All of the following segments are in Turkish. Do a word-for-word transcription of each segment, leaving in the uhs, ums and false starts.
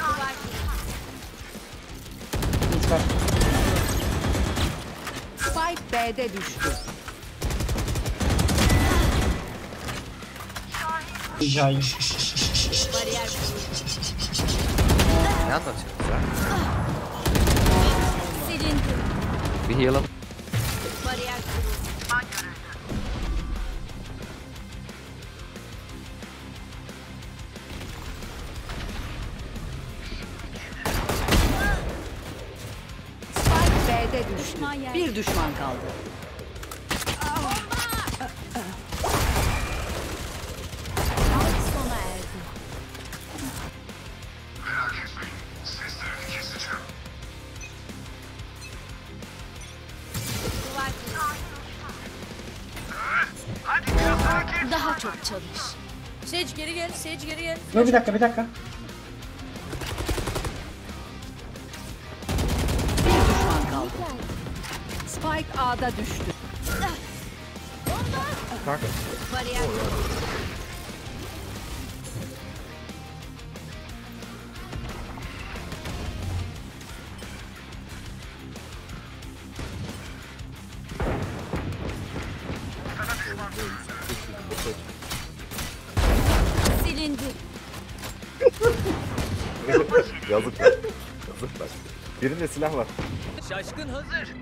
Spike B'de düştü. Ricayi. Ne anlatıyorsunuz ya? Silindi. Bir heal'ım. Bariyer kuruldu. Spike B'de düştü. Bir düşman kaldı. Sona erdi. Merak etmeyin. Seslerini keseceğim. Hadi biraz hareket. Daha çok çalış. Sage geri gel, Sage geri gel. Dur bir dakika bir dakika. Bir düşman kaldı. Spike A'da düştü. Bariyer kuruldu. Silindi. Yazık lan. Yazık lan. Birinde silah var. Şaşkın hazır.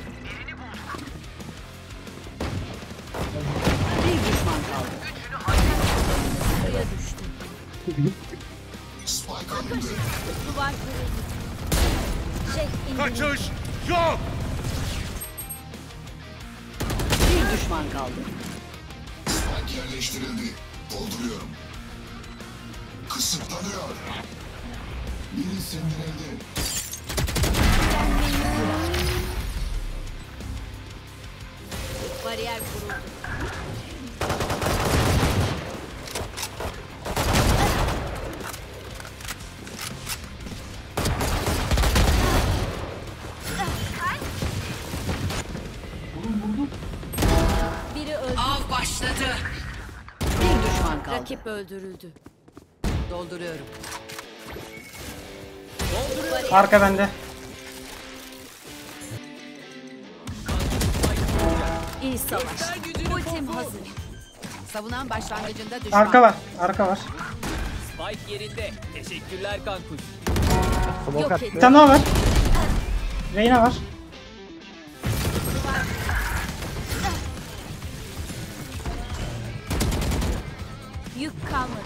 Bir düşman kaldı. Buraya düştü. Spike alındı. Duvar kırıldı. Jet indi. Kaçış yok. Bir düşman kaldı. Spike yerleştirildi. Dolduruyorum. Kısıtlanıyor. Biri sindirildi. Bariyer kuruldu. Biri öldü. Av başladı. Bir düşman kaldı. Rakip öldürüldü. Dolduruyorum. Arka bende. İyi savaş. Ultim hazır. Savunan başlangıcında düşman. Arka var. Arka var. Spike yerinde. Teşekkürler kankuş. Yok Bir edin. tane daha var. Reyna var. Yük kalmadı.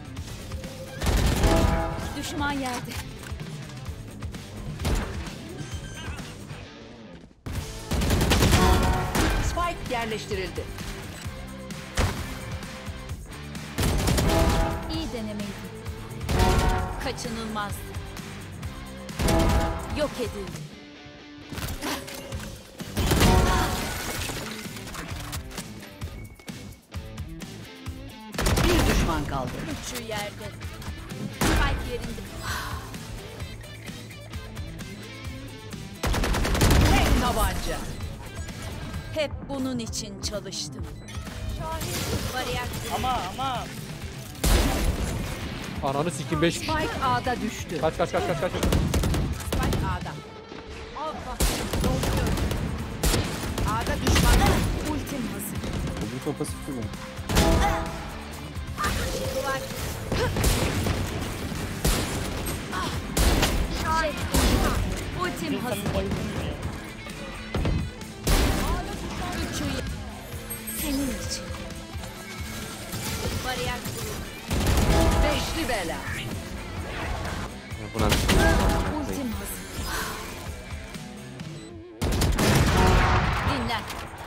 Düşman yerde. Spike yerleştirildi. İyi denemeydi. Kaçınılmazdı. Yok edildi. Bir düşman kaldı. Üçü yerde. Spike yerinde. Tek tabanca. Hep bunun için çalıştım. Bariyer kuruldu. Ama ama. Ananı sikim beş. Spike A'da düştü. Kaç kaç kaç kaç kaç. Spike A'da. Al bak. Dolduruyorum. A'da düşman. Ultim hazır. Bu kafası tutuyor. Duvar. Jet indi. Ultim hazır. Üçü y- senin için. Bariyer kuruldu. Beşli bela. Buna Ultim hazır. Dinlen.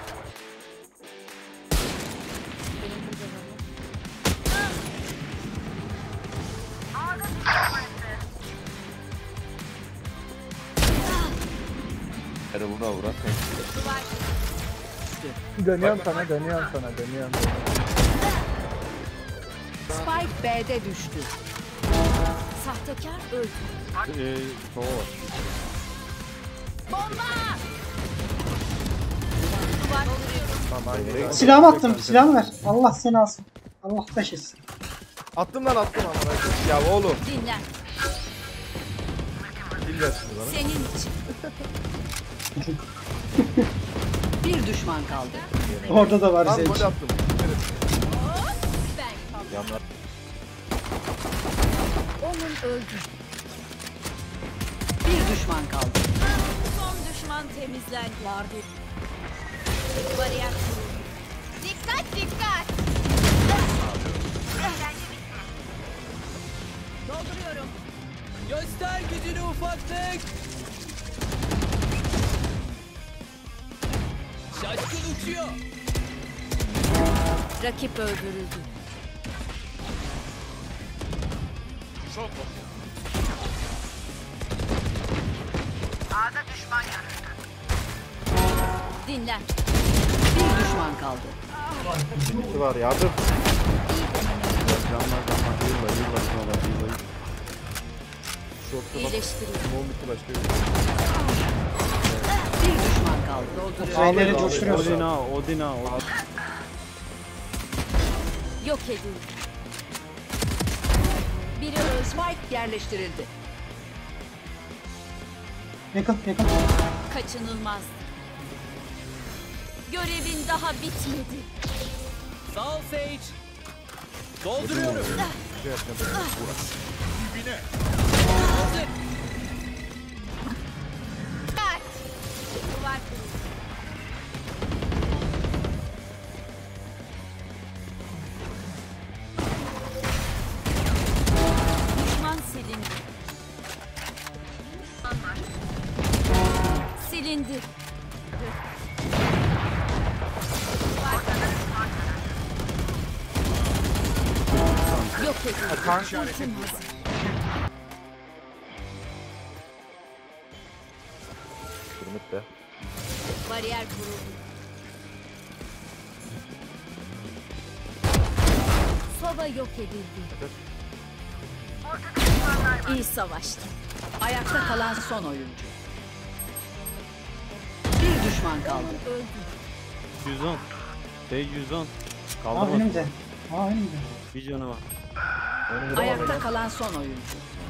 Hadi vura vura. Duvar. Dönüyorum sana, dönüyorum sana, dönüyorum. Spike B'de düştü. Sahtekar öldü. Eee sova var. Bomba! Duvar dolduruyorum. Silahımı attım. Silahımı ver. Allah seni alsın. Allah taş etsin. Attım lan attım ama. Ya oğlum. Dinlen. güzel şimdi bana. Senin için. Bir düşman kaldı. Orada da var Tam Sage. gol attım. Ben Yanlar. onun öldü. Bir düşman kaldı. Son düşman temizlendi. Vardı. Bariyer kuruldu. Dikkat dikkat. Dolduruyorum. Göster gücünü ufaklık. Şaşkın uçuyor. Rakip öldürüldü. Dinlen. Bir düşman kaldı. Ulti var yardım. Canlar canlar. Yılla yılla yılla yılla. Şokta bak. İyileştiriyorum. Small bitti başka yok. Bir düşman kaldı. Dolduruyor. Reyleri coşturuyorsun. Odina Odina. Yok edildi. Biri öldü. Spike yerleştirildi. Yakın yakın. Kaçınılmaz. Görevin daha bitmedi. Sağ ol Sage. Dolduruyorum. Şey yapacağım. Hazır. Kaç. Duvar kırıldı. Düşman silindi. Silindi. Yok edildi. Ultim hazır. Kırmıt be. Bariyer kuruldu. Sova yok edildi. İyi savaştı. Ayakta kalan son oyuncu. Bir düşman kaldı. Öldü. yüz on. Şey yüz on. Aa Kaldırma. benim de. Aa benim de. Bir canı var. Ayakta kalan son oyuncu.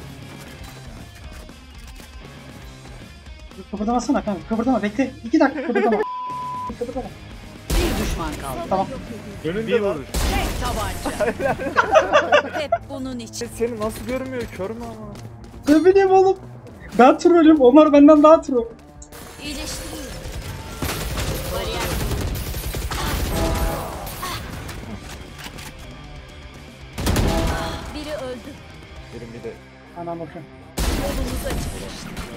Kıpırdamasana kanka. Kıpırdama bekle. İki dakika kıpırdama. Kıpırdama. Bir düşman kaldı. Tamam. Bir vurur. Tek tabanca. Hep bunun için. Seni nasıl görmüyor? Kör mü ama? Ne bileyim oğlum. Ben trollüm. Onlar benden daha troll. İyileştiriyorum. Bariyer kuruldu. Biri öldü. Benim bir de Anam bakın. Yolumuz açık.